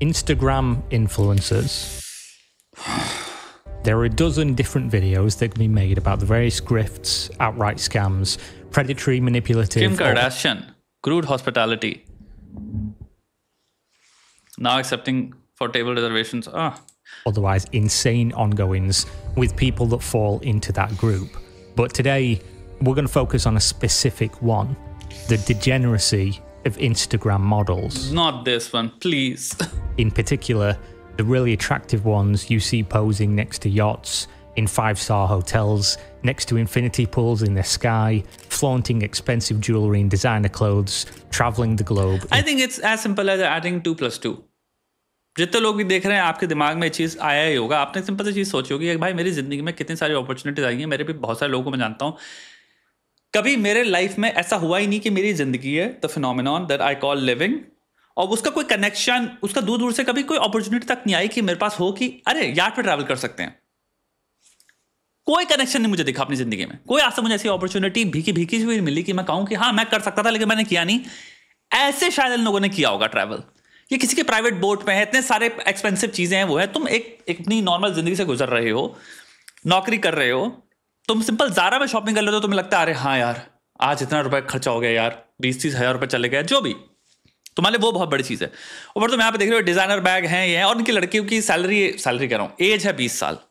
Instagram influencers. There are a dozen different videos that can be made about the various grifts, outright scams, predatory, manipulative... Kim Kardashian, crude hospitality. Now accepting for table reservations. Otherwise insane ongoings with people that fall into that group. But today, we're going to focus on a specific one. The degeneracy of Instagram models. Not this one, please. In particular, the really attractive ones you see posing next to yachts, in 5-star hotels, next to infinity pools in the sky, flaunting expensive jewelry and designer clothes, traveling the globe. I think it's as simple as adding 2 + 2. जितने लोग भी देख रहे हैं आपके दिमाग में चीज़ आया ही होगा. आपने सिंपल सी चीज़ सोची होगी कि भाई मेरी ज़िंदगी में कितनी सारी अपॉर्चुनिटीज आई हैं. मेरे भी बहुत सारे लोगों को मैं जानता हूँ. कभी मेरे लाइफ में ऐसा हुआ ही नहीं कि मेरी ज़िंदगी है the phenomenon that I call living, और उसका कोई कनेक्शन, उसका दूर दूर से कभी कोई अपॉर्चुनिटी तक नहीं आई कि मेरे पास हो कि अरे यार्ड पे ट्रैवल कर सकते हैं. कोई कनेक्शन नहीं मुझे दिखा अपनी ज़िंदगी में. कोई आज तक मुझे ऐसी अपॉर्चुनिटी भीखी हुई मिली कि मैं कहूँ कि हाँ मैं कर सकता था लेकिन मैंने किया नहीं. ऐसे शायद इन लोगों ने किया होगा ट्रैवल. ये किसी के प्राइवेट बोट पे है, इतने सारे एक्सपेंसिव चीज़ें हैं, वो है. तुम एक अपनी नॉर्मल ज़िंदगी से गुजर रहे हो, नौकरी कर रहे हो, तुम सिंपल ज़ारा में शॉपिंग कर लेते हो, तुम्हें लगता है अरे हाँ यार आज इतना रुपए खर्चा हो गया यार, 20-30 हज़ार रुपये चले गए, जो भी तुम्हारे लिए वो बहुत बड़ी चीज़ है. और तुम यहाँ पे देख रहे हो डिज़ाइनर बैग हैं ये हैं, और उनकी लड़कियों की सैलरी कह रहा हूँ, एज है 20 साल.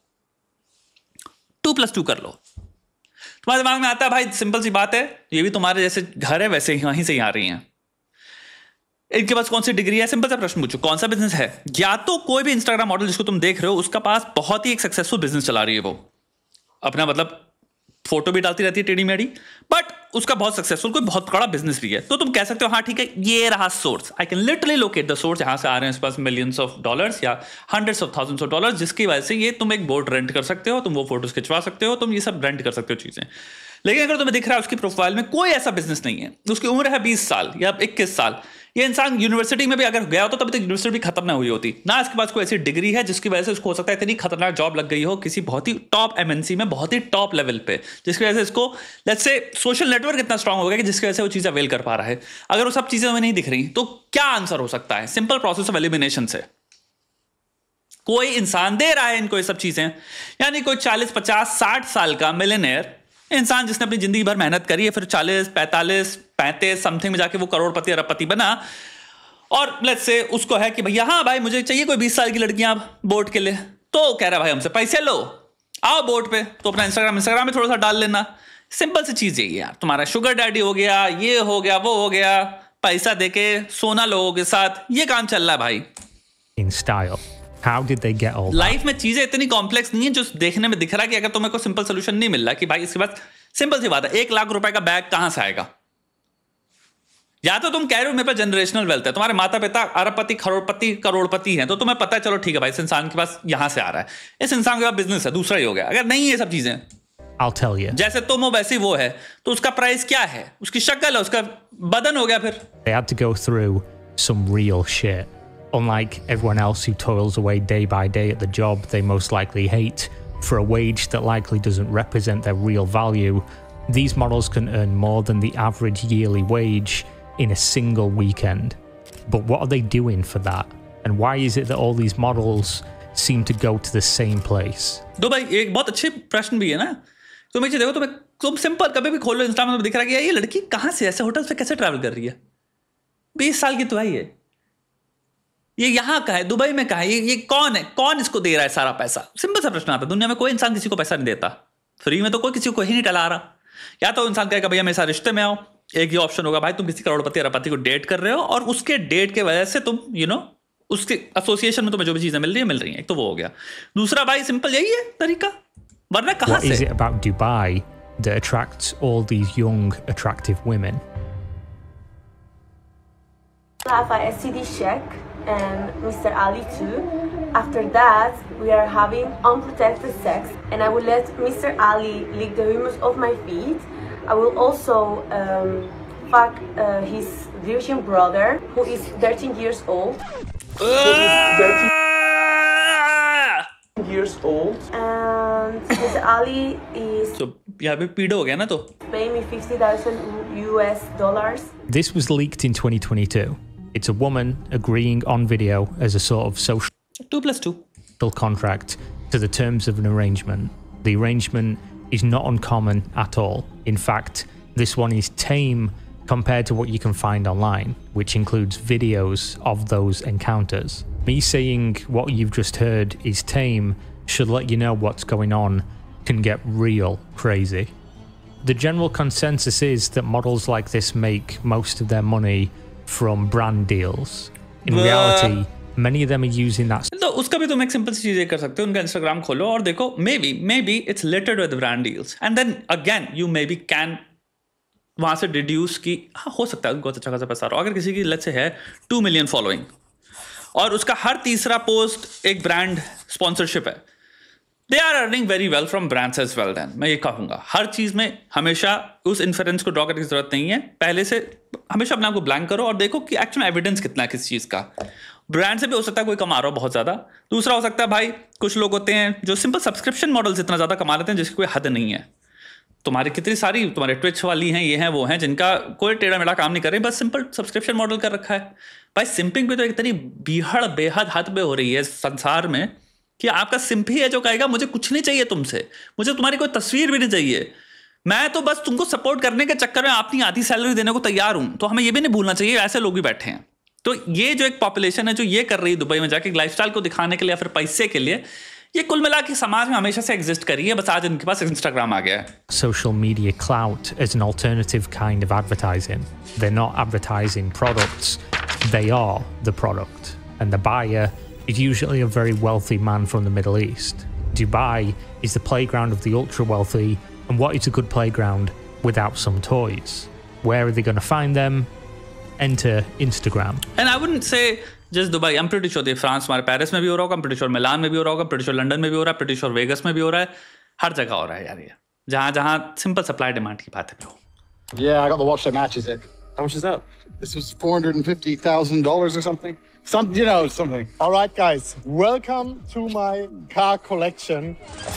2 + 2 कर लो. तुम्हारे दिमाग में आता है भाई सिंपल सी बात है, ये भी तुम्हारे जैसे घर है वैसे ही वहीं से ही आ रही हैं. इनके पास कौन सी डिग्री है? सिंपल सा प्रश्न पूछो, कौन सा बिजनेस है? या तो कोई भी इंस्टाग्राम मॉडल जिसको तुम देख रहे हो उसका पास बहुत ही एक सक्सेसफुल बिजनेस चला रही है, वो अपना मतलब फोटो भी डालती रहती है टेढ़ी मेढ़ी, बट उसका बहुत सक्सेसफुल कोई बहुत बड़ा बिजनेस भी है. तो तुम कह सकते हो हाँ ठीक है ये रहा source, I can literally locate the source, यहाँ से आ रहे हैं इस पास मिलियंस ऑफ डॉलर्स या hundreds of thousands of dollars, जिसकी वजह से ये तुम एक बोट रेंट कर सकते हो, तुम वो फोटोज खिंचवा सकते हो, तुम ये सब रेंट कर सकते हो चीजें. लेकिन अगर तुम्हें दिख रहा है उसकी प्रोफाइल में कोई ऐसा बिजनेस नहीं है, उसकी उम्र है 20 साल या 21 साल, ये इंसान यूनिवर्सिटी में भी अगर गया होता तब तक यूनिवर्सिटी भी खत्म ना हुई होती, ना इसके पास कोई ऐसी डिग्री है जिसकी वजह से उसको हो सकता है इतनी खतरनाक जॉब लग गई हो किसी बहुत ही टॉप एमएनसी में, बहुत ही टॉप लेवल पे, जिसकी वजह से इसको लेट्स से सोशल नेटवर्क इतना स्ट्रांग हो गया कि जिसकी वजह से वो चीज़ अवेल कर पा रहा है. अगर वो सब चीज़ें हमें नहीं दिख रही तो क्या आंसर हो सकता है? सिंपल प्रोसेस ऑफ एलिमिनेशन से कोई इंसान दे रहा है इनको ये सब चीज़ें, यानी कोई 40, 50, 60 साल का मिलियनेयर इंसान जिसने अपनी जिंदगी भर मेहनत करी है, फिर 40, 45, 35 समथिंग में जाके वो करोड़पति अरबपति बना, और लेट्स से उसको है कि भैया हाँ भाई मुझे चाहिए कोई 20 साल की लड़कियां बोट के लिए, तो कह रहा है भाई हमसे पैसे लो, आओ बोट पे, तो अपना इंस्टाग्राम में थोड़ा सा डाल लेना. सिंपल सी चीज यही है यार, तुम्हारा शुगर डैडी हो गया, ये हो गया, वो हो गया, पैसा देके सोना लोगों के साथ, ये काम चल रहा है भाई. In style. How did they get all that? Life में चीजें इतनी कॉम्प्लेक्स नहीं है जो देखने में दिख रहा है कि अगर तुम्हें कोई सिंपल सोल्यूशन नहीं मिल रहा कि भाई इसके बाद सिंपल सी बात है 1 लाख रुपए का बैग कहां से आएगा? या तो तुम कह रहे हो मेरे पास जनरेशनल वेल्थ है, तुम्हारे माता पिता अरबपति करोड़पति हैं, तो तुम्हें पता है चलो ठीक है भाई इस इंसान के पास यहां से आ रहा है, इस इंसान के पास बिजनेस है, दूसरा ही हो गया. अगर नहीं है सब चीजें, I'll tell you. जैसे तुम हो वैसी वो है, तो उसका प्राइस क्या है? उसकी शक्ल है, उसका बदन हो गया. फिर They had to go through some real shit. Unlike everyone else who toils away day by day at the job they most likely hate for a wage that likely doesn't represent their real value, these models can earn more than the average yearly wage in a single weekend. But what are they doing for that? And why is it that all these models seem to go to the same place? दो भाई एक बहुत अच्छे प्रश्न भी है ना. तुम एक चीज देखो, तुम सिंपल कभी भी खोलो इंस्टाग्राम में दिख रहा है कि ये लड़की कहाँ से ऐसे होटल से कैसे ट्रैवल कर रही है, 20 साल की तो है ये यहाँ का है, दुबई में का है, ये कौन है, कौन इसको दे रहा है सारा पैसा? सिंपल सा प्रश्न आता है. दुनिया में कोई इंसान किसी को पैसा नहीं देता फ्री में, तो कोई किसी को ही नहीं टला रहा. या तो इंसान कहेगा भैया मेरे साथ रिश्ते में आओ, एक ये ऑप्शन होगा भाई तुम किसी करोड़पति अरबपति को डेट कर रहे हो और उसके डेट के वजह से तुम उसके एसोसिएशन में तुम्हें जो भी चीजें मिल रही हैं, एक तो वो हो गया. दूसरा भाई सिंपल यही है तरीका, वरना कहां से? What is it about Dubai that attracts all these young attractive women? I have a STD check and Mr. Ali too. After that, we are having unprotected sex, and I will let Mr. Ali lick the humus of my feet. I will also fuck his virgin brother, who is 13 years old. And Mr. Ali is. So यहाँ पे पीड़ो हो गया ना, तो pay me $50,000 US. This was leaked in 2022. It's a woman agreeing on video as a sort of social 2+2 contract to the terms of an arrangement. The arrangement is not uncommon at all. In fact, this one is tame compared to what you can find online, which includes videos of those encounters. Me saying what you've just heard is tame should let you know what's going on can get real crazy. The general consensus is that models like this make most of their money from brand deals. In reality, many of them are using that. तो उसका भी तुम एक simple सी चीजें कर सकते हो, उनका इंस्टाग्राम खोलो और देखो, maybe it's littered with brand deals, and then again you maybe can वहां से डिड्यूस की हाँ हो सकता है उनको अच्छा खासा पैसा। अगर किसी की लेट्स से है 2 मिलियन फॉलोइंग और उसका हर तीसरा पोस्ट एक ब्रांड स्पॉन्सरशिप है, they are earning very well from brands as well. Then मैं ये कहूंगा हर चीज में हमेशा उस इन्फरेंस को ड्रॉ करने की जरूरत नहीं है, पहले से हमेशा अपने आप को ब्लैंक करो और देखो कि एक्चुअल एविडेंस कितना है किस चीज का। ब्रांड से भी हो सकता है कोई कमा रहा हो बहुत ज्यादा, दूसरा हो सकता है भाई कुछ लोग होते हैं जो सिंपल सब्सक्रिप्शन मॉडल्स इतना ज्यादा कमा लेते हैं जिसकी कोई हद नहीं है। तुम्हारी कितनी सारी तुम्हारे ट्विच वाली हैं, ये हैं वो हैं, जिनका कोई टेढ़ा मेढ़ा काम नहीं कर रहे, बस सिंपल सब्सक्रिप्शन मॉडल कर रखा है। भाई सिंपिंग भी तो एक इतनी बेहद हद पे हो रही है संसार में कि आपका सिंप ही है जो कहेगा मुझे कुछ नहीं चाहिए तुमसे, मुझे तुम्हारी कोई तस्वीर भी नहीं चाहिए, मैं तो बस तुमको सपोर्ट करने के चक्कर में अपनी आधी सैलरी देने को तैयार हूं। तो हमें ये भी नहीं भूलना चाहिए ऐसे लोग भी बैठे हैं। तो ये जो एक पॉपुलेशन है जो ये कर रही है दुबई में जाके लाइफस्टाइल को दिखाने के लिए या फिर पैसे के लिए, ये कुल मिला के समाज में हमेशा से एग्जिस्ट करी है, बस आज इनके पास इंस्टाग्राम आ गया है। Social media clout as an alternative kind of advertising. They're not advertising products, they are the product. And the buyer is usually a very wealthy man from the Middle East. Dubai is the playground of the ultra wealthy, and what is a good playground without some toys? Where are they going to find them? Enter Instagram. And I wouldn't say just Dubai. I'm pretty sure France हमारे Paris में भी हो रहा होगा, I'm pretty sure मिलान में भी हो रहा होगा, I'm pretty sure लंदन में भी हो रहा है, pretty sure वेगस में भी हो रहा है, हर जगह हो रहा है यार ये, जहाँ सिंपल सप्लाई डिमांड की बात है। Yeah, I got the watch that matches it. How much is that? This was $450,000 or something. Something. All right, guys, welcome to my car collection.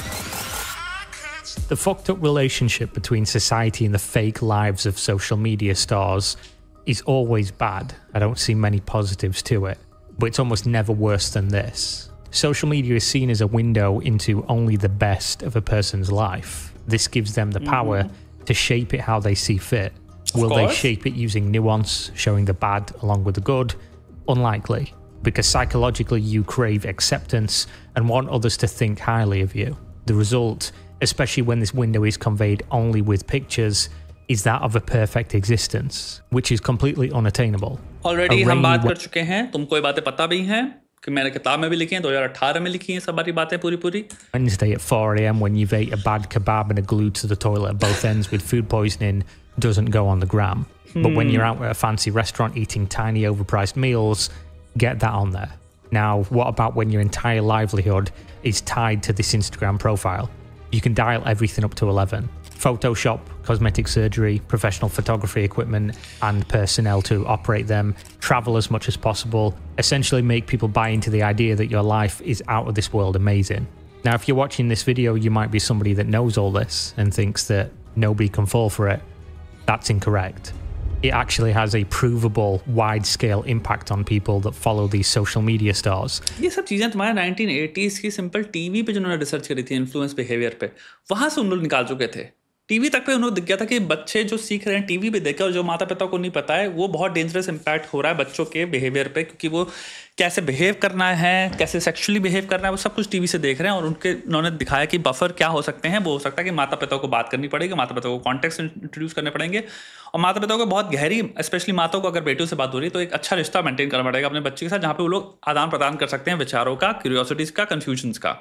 The fucked up relationship between society and the fake lives of social media stars is always bad. I don't see many positives to it, but it's almost never worse than this. Social media is seen as a window into only the best of a person's life. This gives them the power to shape it how they see fit. Will they shape it using nuance, showing the bad along with the good? Unlikely, because psychologically you crave acceptance and want others to think highly of you. The result, especially when this window is conveyed only with pictures, is that of a perfect existence, which is completely unattainable. Already हम बात कर चुके हैं, तुमको ये बातें पता भी हैं कि मैंने किताब में भी लिखी हैं, 2018 में लिखी हैं सब सारी बातें पूरी। Wednesday at 4 AM when you've ate a bad kebab and are glued to the toilet at both ends with food poisoning doesn't go on the gram. But when you're out at a fancy restaurant eating tiny overpriced meals, get that on there. Now, what about when your entire livelihood is tied to this Instagram profile? You can dial everything up to 11. Photoshop, cosmetic surgery, professional photography equipment, and personnel to operate them, travel as much as possible, essentially make people buy into the idea that your life is out of this world amazing. Now, if you're watching this video, you might be somebody that knows all this and thinks that nobody can fall for it. That's incorrect. It actually has a provable wide-scale impact on people that follow these social media stars. ये सब चीज़ें तुम्हारे 1980s की simple TV पे जिन्होंने research करी थी influence behaviour पे, वहाँ से उन लोग निकाल चुके थे। टीवी तक पे उन्होंने दिख गया था कि बच्चे जो सीख रहे हैं टीवी पे देखकर और जो माता पिता को नहीं पता है, वो बहुत डेंजरस इम्पैक्ट हो रहा है बच्चों के बिहेवियर पे, क्योंकि वो कैसे बिहेव करना है, कैसे सेक्सुअली बिहेव करना है, वो सब कुछ टीवी से देख रहे हैं। और उन्होंने दिखाया कि बफर क्या हो सकते हैं। वो हो सकता है कि माता पिता को बात करनी पड़ेगी, माता पिता को कॉन्टेक्स्ट इंट्रोड्यूस करने पड़ेंगे, और माता पिता को बहुत गहरी, स्पेशली माताओं को अगर बेटियों से बात हो रही है तो एक अच्छा रिश्ता मेंटेन करना पड़ेगा अपने बच्चे के साथ, जहाँ पे वो लोग आदान प्रदान कर सकते हैं विचारों का, क्यूरियोसिटीज का, कंफ्यूजन्स का।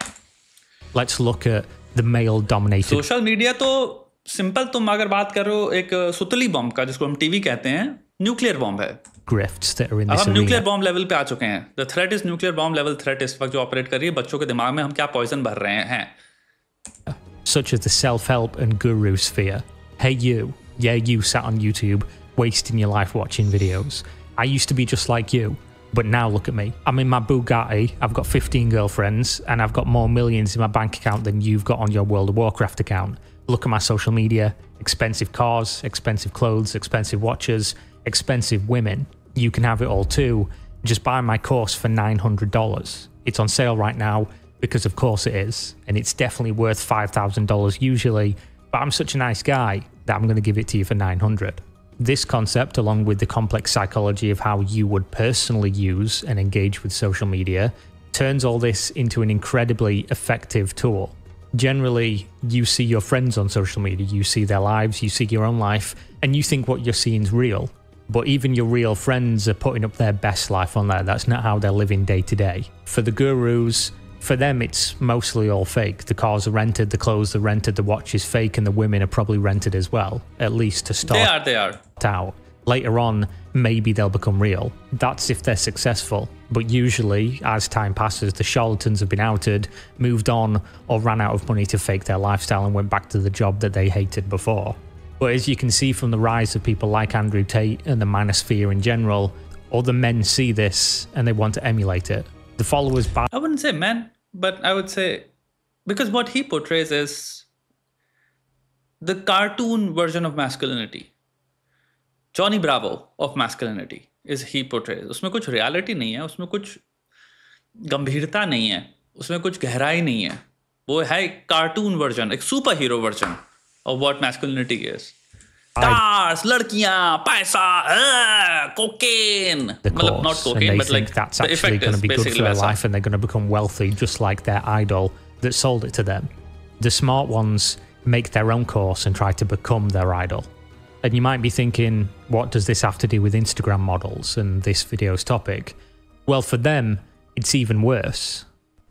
Let's look at the male-dominated. Social media तो सिंपल, तुम अगर बात करो एक सुतली बॉम्ब का, जिसको हम टीवी कहते हैं, न्यूक्लियर बॉम्ब है। grifts that are in अब this हम arena. न्यूक्लियर बॉम्ब लेवल पे आ चुके हैं। The threat is nuclear bomb level threat इस वक्त जो ऑपरेट कर रही है बच्चों के दिमाग में, हम क्या पॉइजन भर रहे हैं। Such as the self-help and guru sphere. Hey you, yeah you sat on YouTube wasting your life watching videos. I used to be just like you, but now look at me. I'm in my Bugatti, I've got 15 girlfriends, and I've got more millions in my bank account than you've got on your World of Warcraft account. Look at my social media, expensive cars, expensive clothes, expensive watches, expensive women. you can have it all too. Just buy my course for $900. It's on sale right now because of course it is, and it's definitely worth $5,000 usually, but I'm such a nice guy that I'm going to give it to you for $900. This concept, along with the complex psychology of how you would personally use and engage with social media, turns all this into an incredibly effective tool. Generally, you see your friends on social media, you see their lives, you see your own life, and you think what you're seeing is real. But even your real friends are putting up their best life on there. That's not how they're living day to day. For the gurus, for them, it's mostly all fake. The cars are rented, the clothes are rented, the watch is fake, and the women are probably rented as well, at least to start They are. out. Later on, maybe they'll become real. That's if they're successful. But usually, as time passes, the charlatans have been outed, moved on, or ran out of money to fake their lifestyle and went back to the job that they hated before. But as you can see from the rise of people like Andrew Tate and the manosphere in general, other men see this and they want to emulate it. The followers buy. I wouldn't say men, but I would say, because what he portrays is the cartoon version of masculinity. Johnny Bravo of masculinity is he portrays. उसमें कुछ reality नहीं है, उसमें कुछ गंभीरता नहीं है, उसमें कुछ गहराई नहीं है. वो है एक cartoon version, एक super hero version of what masculinity is. Cars, लड़कियां, पैसा, cocaine. The मतलब not course, and cocaine, they but think like that's the actually effect going to is be good basically for their वैसा. life and they're going to become wealthy just like their idol that sold it to them. The smart ones make their own course and try to become their idol. And you might be thinking, what does this have to do with Instagram models and this video's topic? Well, for them, it's even worse.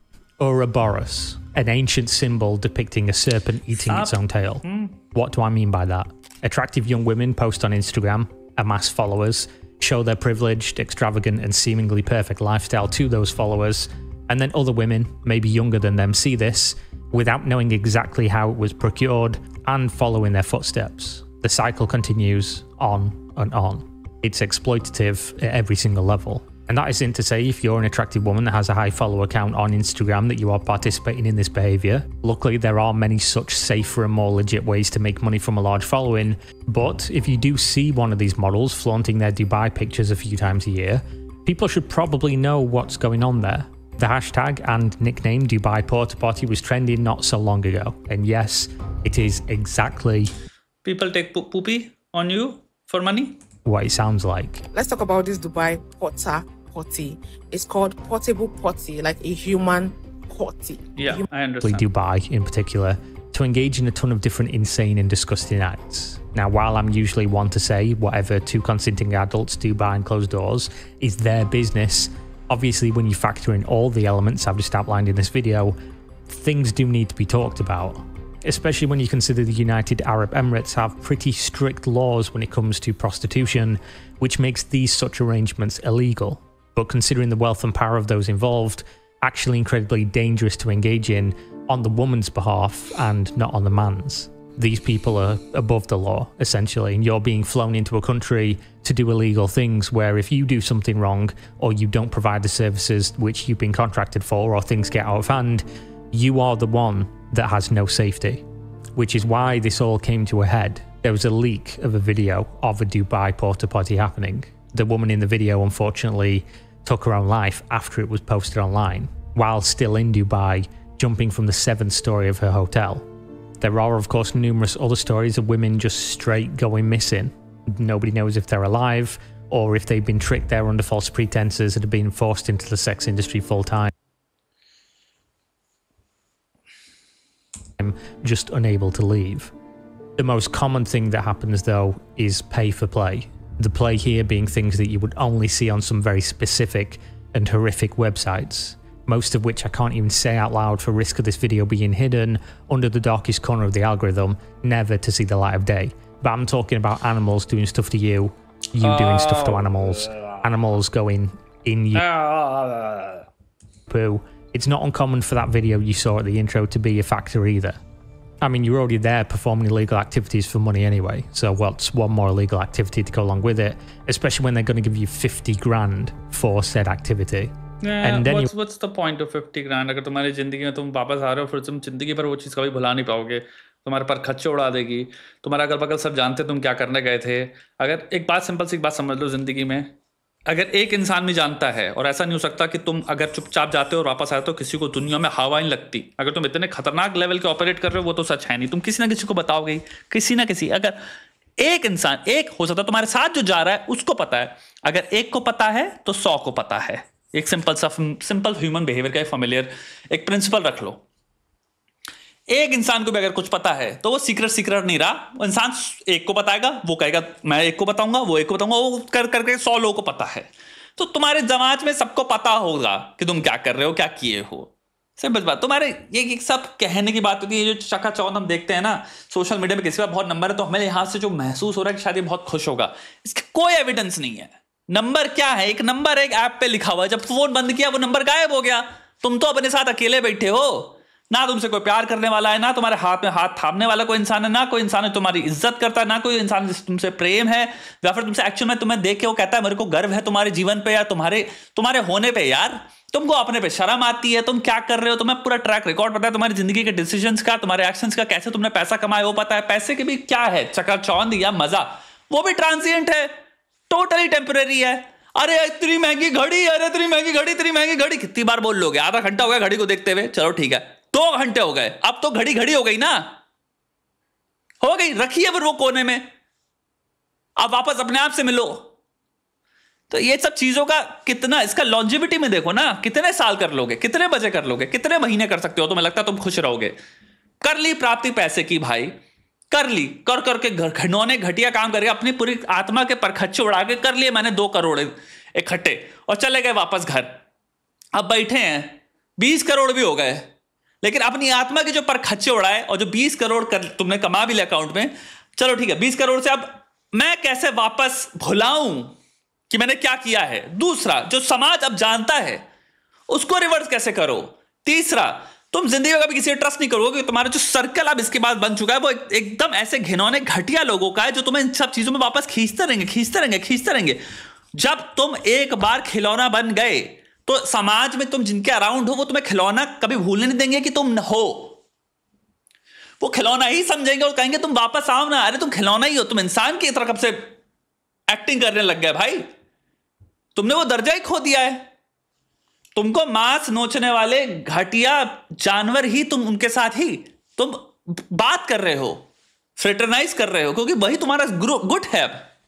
Ouroboros, an ancient symbol depicting a serpent eating its own tail. What do I mean by that? Attractive young women post on Instagram, amass followers, show their privileged, extravagant, and seemingly perfect lifestyle to those followers, and then other women, maybe younger than them, see this without knowing exactly how it was procured and follow in their footsteps. The cycle continues on and on. It's exploitative at every single level. And that isn't to say if you're an attractive woman that has a high follower count on Instagram that you are participating in this behavior. Luckily, there are many such safer and more legit ways to make money from a large following. But if you do see one of these models flaunting their Dubai pictures a few times a year, people should probably know what's going on there. The hashtag and nickname Dubai Porta Potty was trending not so long ago. And yes, it is exactly People take poopy on you for money. what it sounds like. Let's talk about this Dubai Porta Potty. It's called portable potty, like a human potty. Yeah, I understand. Dubai in particular, to engage in a ton of different insane and disgusting acts. Now, while I'm usually one to say whatever two consenting adults do behind closed doors is their business, obviously when you factor in all the elements I've just outlined in this video, things do need to be talked about. Especially when you consider the United Arab Emirates have pretty strict laws when it comes to prostitution, which makes these such arrangements illegal. But considering the wealth and power of those involved, actually incredibly dangerous to engage in on the woman's behalf and not on the man's. These people are above the law, essentially, and you're being flown into a country to do illegal things where if you do something wrong or you don't provide the services which you've been contracted for or things get out of hand, you are the one that has no safety, which is why this all came to a head. There was a leak of a video of a Dubai porta potty happening. The woman in the video unfortunately took her own life after it was posted online, while still in Dubai, jumping from the 7th story of her hotel. There are of course numerous other stories of women just straight going missing. Nobody knows if they're alive or if they've been tricked there under false pretenses and have been forced into the sex industry full time. Just unable to leave. The most common thing that happens though is pay for play. The play here being things that you would only see on some very specific and horrific websites, most of which I can't even say out loud for risk of this video being hidden under the darkest corner of the algorithm, never to see the light of day. But I'm talking about animals doing stuff to you, you doing stuff to animals, animals going in you poo. It's not uncommon for that video you saw at the intro to be a factor either. I mean, you're already there performing illegal activities for money anyway, so what's one more illegal activity to go along with it, especially when they're going to give you 50 grand for said activity. Yeah, And then what's the point of 50 grand? अगर तुम्हारी जिंदगी में तुम वापस आ रहे हो फिर तुम जिंदगी पर वो चीज़ कभी भुला नहीं पाओगे, तुम्हारे पर खर्चे उड़ा देगी, तुम्हारा अगल बगल सब जानते तुम क्या करने गए थे. अगर एक बात सिंपल सी एक बात समझ लो जिंदगी में, अगर एक इंसान भी जानता है, और ऐसा नहीं हो सकता कि तुम अगर चुपचाप जाते हो और वापस आते हो किसी को दुनिया में हवा नहीं लगती, अगर तुम इतने खतरनाक लेवल के ऑपरेट कर रहे हो वो तो सच है नहीं, तुम किसी ना किसी को बताओगे ही, किसी ना किसी। अगर एक इंसान, एक हो सकता है तुम्हारे साथ जो जा रहा है उसको पता है, अगर एक को पता है तो 100 को पता है। एक सिंपल ह्यूमन बिहेवियर का एक फेमिलियर एक प्रिंसिपल रख लो। एक इंसान को भी अगर कुछ पता है तो वो सीक्रेट नहीं रहा, वो इंसान एक को बताएगा, वो कहेगा मैं एक को बताऊंगा, वो एक को बताऊंगा, वो कर करके 100 लोगों को पता है। तो तुम्हारे समाज में सबको पता होगा कि तुम क्या कर रहे हो, क्या किए हो। सिंपल बात। तुम्हारे ये सब कहने की बात होती है, जो चकाचौंध हम देखते हैं ना सोशल मीडिया में, किसी का बहुत नंबर है तो हमें यहाँ से जो महसूस हो रहा है कि शायद ये बहुत खुश होगा, इसका कोई एविडेंस नहीं है। नंबर क्या है? एक नंबर एक ऐप पे लिखा हुआ है, जब फोन बंद किया वो नंबर गायब हो गया। तुम तो अपने साथ अकेले बैठे हो, ना तुमसे कोई प्यार करने वाला है, ना तुम्हारे हाथ में हाथ थामने वाला कोई इंसान है, ना कोई इंसान है तुम्हारी इज्जत करता है, ना कोई इंसान तुमसे प्रेम है, या फिर तुमसे एक्चुअल में तुम्हें देख के वो कहता है मेरे को गर्व है तुम्हारे जीवन पे या तुम्हारे होने पे। यार तुमको अपने पे शर्म आती है, तुम क्या कर रहे हो, तुम्हें पूरा ट्रैक रिकॉर्ड पता है तुम्हारी जिंदगी के डिसीजंस का, तुम्हारे एक्शंस का, कैसे तुमने पैसा कमाया वो पता है। पैसे के भी क्या है, चकाचौंध या मजा, वो भी ट्रांसिएंट है, टोटली टेम्परेरी है। अरे इतनी महंगी घड़ी, अरे इतनी महंगी घड़ी, इतनी महंगी घड़ी, कितनी बार बोल लोगे? आधा घंटा हो गया घड़ी को देखते हुए, चलो ठीक है 2 घंटे हो गए, अब तो घड़ी हो गई ना, हो गई, रखिए फिर वो कोने में, अब वापस अपने आप से मिलो। तो ये सब चीजों का कितना, इसका लॉन्जिविटी में देखो ना, कितने साल कर लोगे, कितने बजे कर लोगे, कितने महीने कर सकते हो, तुम्हें लगता है तुम खुश रहोगे? कर ली प्राप्ति पैसे की भाई, कर ली, कर करके घिनौने घटिया काम करके अपनी पूरी आत्मा के परखच्चे उड़ा के कर लिए मैंने 2 करोड़ इकट्ठे, और चले गए वापस घर। अब बैठे हैं 20 करोड़ भी हो गए, लेकिन अपनी आत्मा के जो परखच्चे उड़ाए और जो 20 करोड़ तुमने कमा भी लिया अकाउंट में, चलो ठीक है 20 करोड़ से अब मैं कैसे वापस भुलाऊं कि मैंने क्या किया है। दूसरा, जो समाज अब जानता है उसको रिवर्स कैसे करो। तीसरा, तुम जिंदगी में कभी किसी ट्रस्ट नहीं करोगे, तुम्हारा जो सर्कल अब इसके बाद बन चुका है वो एकदम ऐसे घिनौने घटिया लोगों का है जो तुम्हें इन सब चीजों में वापस खींचते रहेंगे। जब तुम एक बार खिलौना बन गए तो समाज में तुम जिनके अराउंड हो वो तुम्हें खिलौना कभी भूलने नहीं देंगे कि तुम हो, वो खिलौना ही समझेंगे और कहेंगे तुम वापस आओ ना। अरे तुम खिलौना ही हो, तुम इंसान की तरह कब से एक्टिंग करने लग गए भाई, तुमने वो दर्जा ही खो दिया है। तुमको मांस नोचने वाले घटिया जानवर ही तुम उनके साथ ही तुम बात कर रहे हो, फ्रेटरनाइज कर रहे हो, क्योंकि वही तुम्हारा गुट है।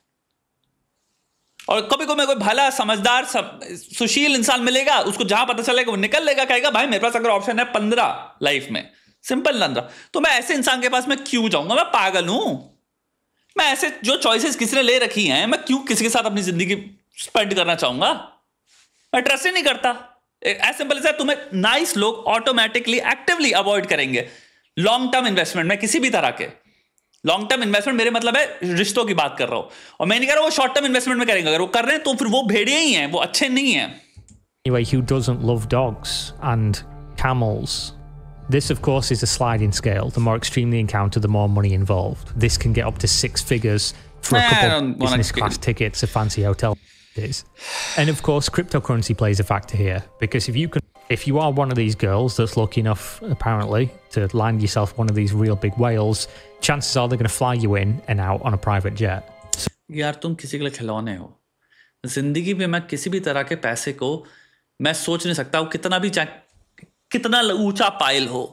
और कभी कोई भला समझदार सुशील इंसान मिलेगा, उसको जहां पता चलेगा वो निकल लेगा, कहेगा भाई मेरे पास अगर ऑप्शन है 15 लाइफ में, सिंपल 15, तो मैं ऐसे इंसान के पास मैं क्यों जाऊंगा? मैं पागल हूं? मैं ऐसे जो चॉइसेस किसी ने ले रखी हैं मैं क्यों किसी के साथ अपनी जिंदगी स्पेंड करना चाहूंगा? मैं ट्रस्ट ही नहीं करता। एज सिंपल एज तुम्हें नाइस लोग ऑटोमेटिकली एक्टिवली अवॉइड करेंगे लॉन्ग टर्म इन्वेस्टमेंट में, किसी भी तरह के लॉन्ग टर्म इन्वेस्टमेंट, मेरे मतलब है रिश्तों की बात कर रहा हूं, और मैं नहीं कह रहा वो शॉर्ट टर्म इन्वेस्टमेंट में करेंगे। अगर वो कर रहे हैं तो फिर वो भेड़िए ही हैं, वो अच्छे नहीं हैं। Anyway, who doesn't love dogs and camels? This, of course, is a sliding scale. The more extreme the encounter, the more money involved. This can get up to 6 figures for a couple of business class tickets, a fancy hotel. And of course, cryptocurrency plays a factor here, because if you are one of these girls that's lucky enough, apparently, to land yourself one of these real big whales, chances are they're going to fly you in and out on a private jet. यार तुम किसी के लिए खिलौने हो। जिंदगी में मैं किसी भी तरह के पैसे को मैं सोच नहीं सकता, कितना ऊंचा पाइल हो,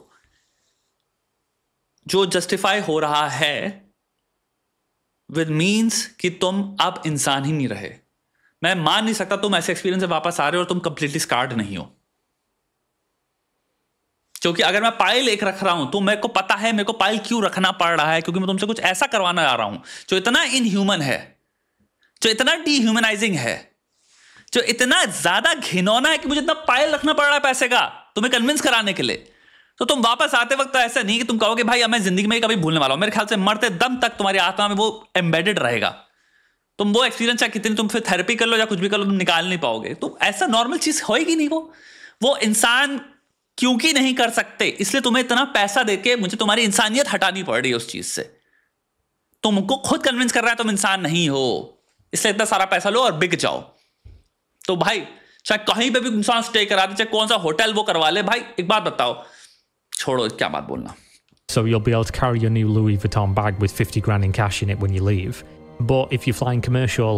जो जस्टिफाई हो रहा है विद मीन्स कि तुम अब इंसान ही नहीं रहे। मैं मान नहीं सकता तुम ऐसे एक्सपीरियंस से वापस आ रहे हो और तुम कंप्लीटली स्कार्ड नहीं हो। क्योंकि अगर मैं पाइल एक रख रहा हूं तो मेरे को पता है मेरे को पाइल क्यों रखना पड़ रहा है, क्योंकि मैं तुमसे कुछ ऐसा करवाना आ रहा हूं जो इतना इनह्यूमन है, जो इतना डीह्यूमनाइजिंग है, जो इतना ज्यादा घिनौना है कि मुझे इतना पाइल रखना पड़ रहा है पैसे का तुम्हें कन्विंस कराने के लिए। तो तुम वापस आते वक्त ऐसा नहीं कि तुम कहोगे भाई मैं जिंदगी में कभी भूलने वाला हूं। मेरे ख्याल से मरते दम तक तुम्हारी आत्मा में वो एम्बेडेड रहेगा। तुम वो एक्सपीरियंस चाहे कितनी तुम फिर थेरेपी कर लो या कुछ भी कर लो, तुम निकाल नहीं पाओगे। तो ऐसा नॉर्मल चीज होएगी नहीं। वो इंसान क्योंकि नहीं कर सकते, इसलिए तुम्हें इतना पैसा देके मुझे तुम्हारी इंसानियत हटानी पड़ रही है उस चीज से। तुमको खुद कन्विंस कर रहा है तुम इंसान नहीं हो, इसलिए इतना सारा पैसा लो और बिक जाओ। तो भाई चाहे कहीं पे भी इंसान स्टे करा दे, चाहे कौन सा होटल वो करवा ले, भाई एक बात बताओ, छोड़ो क्या बात बोलना। So you'll be able to carry your new Louis Vuitton bag with 50 grand in cash in it when you leave. But if you're flying commercial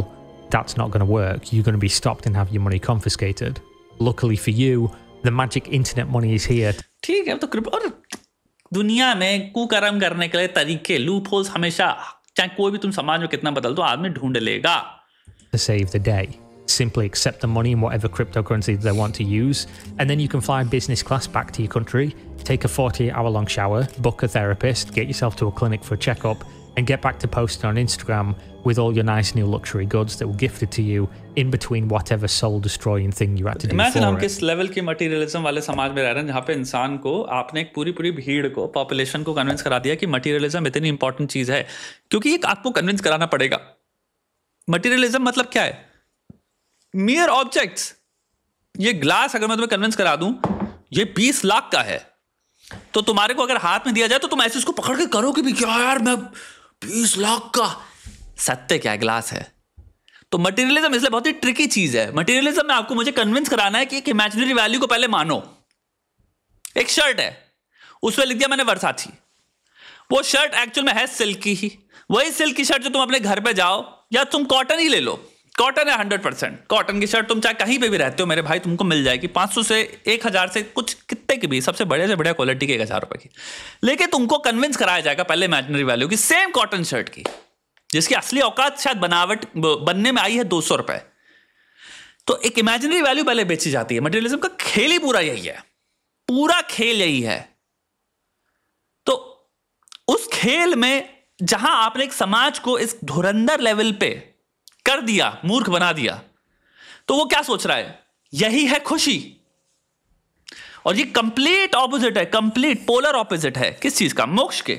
that's not going to work. You're going to be stopped and have your money confiscated. Luckily for you, the magic internet money is here. ठीक है, तो और दुनिया में कुकर्म करने के लिए तरीके, लूप होल्स हमेशा, चाहे कोई भी तुम समाज में कितना बदल दो, आदमी ढूंढ लेगा. To save the day. Simply accept the money in whatever cryptocurrency they want to use, and then you can fly business class back to your country, take a 48-hour-long shower, book a therapist, get yourself to a clinic for a checkup, and get back to posting on Instagram with all your nice new luxury goods that were gifted to you in between whatever soul-destroying thing you had to do Imagine for हम it. किस level की materialism वाले समाज में रह रहे हैं जहाँ पे इंसान को, आपने एक पूरी भीड़ को, पॉपुलेशन को कन्विंस करा दिया कि मटीरियलिज्म इतनी इंपॉर्टेंट चीज है, क्योंकि ये आपको कन्विंस कराना पड़ेगा. मटीरियलिज्म मतलब क्या है? मियर ऑब्जेक्ट्स. ये ग्लास अगर मैं तुम्हें कन्विंस करा दूं ये 20 लाख का है, तो तुम्हारे को अगर हाथ में दिया जाए तो तुम ऐसे इसको पकड़ के करोगे भी क्या यार, मैं 20 लाख का. सत्य क्या है? ग्लास है. तो मटेरियलिज्म इसलिए बहुत ही ट्रिकी चीज है. मटेरियलिज्म में आपको मुझे कन्विंस कराना है कि एक इमेजिनरी वैल्यू को पहले मानो. एक शर्ट है, उसमें लिख दिया मैंने वर्साची. वो शर्ट एक्चुअल में है सिल्क की ही. वही सिल्क की शर्ट जो तुम अपने घर पे जाओ, या तुम कॉटन ही ले लो, कॉटन है 100%. कॉटन की शर्ट तुम चाहे कहीं पे भी रहते हो मेरे भाई, तुमको मिल जाएगी 500 से 1000 से कुछ कितने की भी, सबसे बढ़िया से बढ़िया क्वालिटी के 1000 रुपए की. लेकिन तुमको कन्विंस कराया जाएगा पहले इमेजिनरी वैल्यू की सेम कॉटन शर्ट की, जिसकी असली औकात शायद बनावट बनने में आई है 200 रुपए. तो एक इमेजिनरी वैल्यू पहले बेची जाती है. मटेरियलिज्म का खेल ही पूरा यही है, पूरा खेल यही है. तो उस खेल में जहां आपने एक समाज को इस धुरंधर लेवल पे कर दिया, मूर्ख बना दिया, तो वो क्या सोच रहा है? यही है खुशी. और ये कंप्लीट ऑपोजिट है, कंप्लीट पोलर ऑपोजिट है. किस चीज का? मोक्ष के,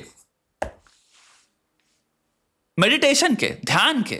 मेडिटेशन के, ध्यान के.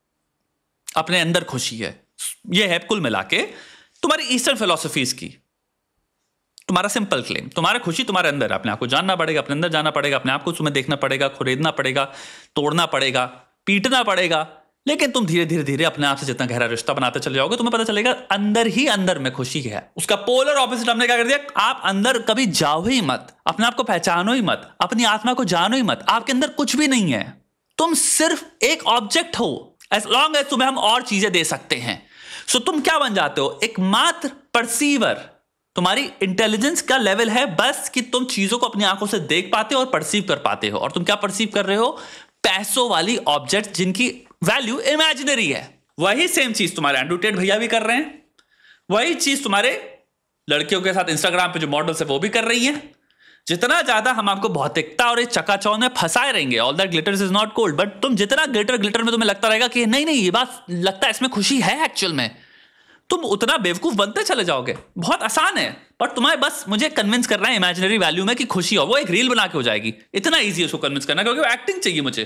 अपने अंदर खुशी है. ये है कुल मिला के तुम्हारी ईस्टर्न फिलॉसफीज की, तुम्हारा सिंपल क्लेम. तुम्हारा खुशी तुम्हारे अंदर है. अपने आप को जानना पड़ेगा, अपने अंदर जाना पड़ेगा, अपने आप को तुम्हें देखना पड़ेगा, खरीदना पड़ेगा, तोड़ना पड़ेगा, पीटना पड़ेगा. लेकिन तुम धीरे धीरे अपने आप से जितना गहरा रिश्ता बनाते चले जाओगे, तुम्हें पता चलेगा अंदर ही अंदर में खुशी है. उसका पोलर ऑपोजिट हमने क्या कर दिया? आप अंदर कभी जाओ ही मत, अपने आप को पहचानो ही मत, अपनी आत्मा को जानो ही मत. आपके अंदर कुछ भी नहीं है, तुम सिर्फ एक ऑब्जेक्ट हो. एज लॉन्ग एज तुम्हें हम और चीजें दे सकते हैं. सो तुम क्या बन जाते हो? एक मात्र परसीवर. तुम्हारी इंटेलिजेंस का लेवल है बस कि तुम चीजों को अपनी आंखों से देख पाते हो और परसीव कर पाते हो. और तुम क्या परसीव कर रहे हो? पैसों वाली ऑब्जेक्ट जिनकी वैल्यू इमेजिनरी है. वही सेम चीज तुम्हारे एंड्रू टेट भैया भी कर रहे हैं. वही चीज तुम्हारे लड़कियों के साथ इंस्टाग्राम पे जो मॉडल्स है वो भी कर रही हैं. जितना ज्यादा हम आपको भौतिकता और इस चकाचौंध में फंसाए रहेंगे, all that glitters is not gold, but तुम जितना ग्लिटर में तुम्हें लगता रहेगा कि नहीं ये बात लगता है इसमें खुशी है एक्चुअल में, तुम उतना बेवकूफ बनते चले जाओगे. बहुत आसान है, पर तुम्हें बस मुझे कन्विंस करना है इमेजिनरी वैल्यू में कि खुशी हो. वो एक रील बना के हो जाएगी. इतना ईजी है उसको कन्विंस करना, क्योंकि वो एक्टिंग चाहिए मुझे.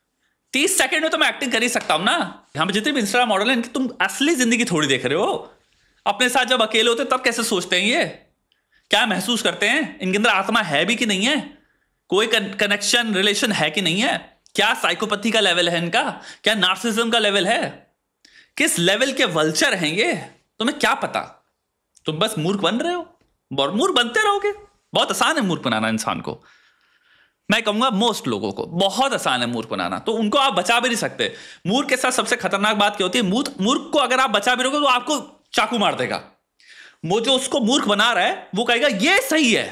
30 सेकंड में तो मैं एक्टिंग कर ही सकता हूं ना. यहाँ पे जितने भी इंस्टाग्राम मॉडल हैं, इनकी तुम असली जिंदगी थोड़ी देख रहे हो. अपने साथ जब अकेले होते तब कैसे सोचते हैं, ये क्या महसूस करते हैं, इनके अंदर आत्मा है भी कि नहीं है, कोई कनेक्शन रिलेशन है कि नहीं है, क्या साइकोपैथी का लेवल है इनका, क्या नार्सिसिज्म का लेवल है, किस लेवल के वल्चर हैं ये, तुम्हें क्या पता. तुम बस मूर्ख बन रहे हो और मूर्ख बनते रहोगे. बहुत आसान है मूर्ख बनाना इंसान को. मैं कहूंगा मोस्ट लोगों को बहुत आसान है मूर्ख बनाना. तो उनको आप बचा भी नहीं सकते. मूर्ख के साथ सबसे खतरनाक बात क्या होती है? मूर्ख को अगर आप बचा भी रहोगे तो आपको चाकू मार देगा. वो जो उसको मूर्ख बना रहा है वो कहेगा ये सही है,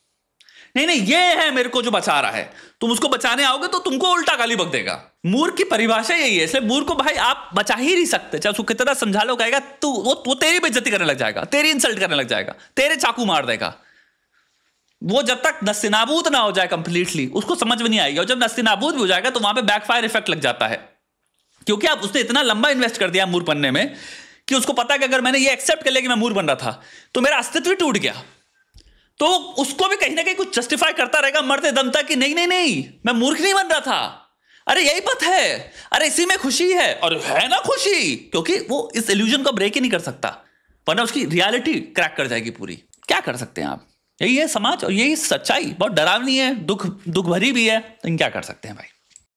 नहीं ये है मेरे को जो बचा रहा है. तुम उसको बचाने आओगे तो तुमको उल्टा गाली बक देगा. मूर्ख की परिभाषा यही है. इसलिए मूर्ख को भाई आप बचा ही नहीं सकते. चाहे उसको कितना समझा लो, कहेगा तू वो तेरी बेइज्जती करने लग जाएगा, तेरी इंसल्ट करने लग जाएगा, तेरे चाकू मार देगा. वो जब तक नस्तिनाबूद ना हो जाए कंप्लीटली, उसको समझ में नहीं आएगी. और जब नस्तिनाबूद भी हो जाएगा तो वहां पे बैकफायर इफेक्ट लग जाता है, क्योंकि आप उसने इतना लंबा इन्वेस्ट कर दिया मूर्ख बनने में कि उसको पता है कि अगर मैंने ये एक्सेप्ट कर लिया कि मैं मूर्ख बन रहा था तो मेरा अस्तित्व टूट गया. तो उसको भी कहीं ना कहीं कुछ जस्टिफाई करता रहेगा मरते दम तक कि नहीं मैं मूर्ख नहीं बन रहा था, अरे यही पथ है, अरे इसी में खुशी है. और है ना खुशी, क्योंकि वो इस इल्यूजन को ब्रेक ही नहीं कर सकता, वरना उसकी रियलिटी क्रैक कर जाएगी पूरी. क्या कर सकते हैं आप? यही है समाज और यही सच्चाई. बहुत डरावनी है, दुख भरी भी है, लेकिन क्या कर सकते हैं भाई.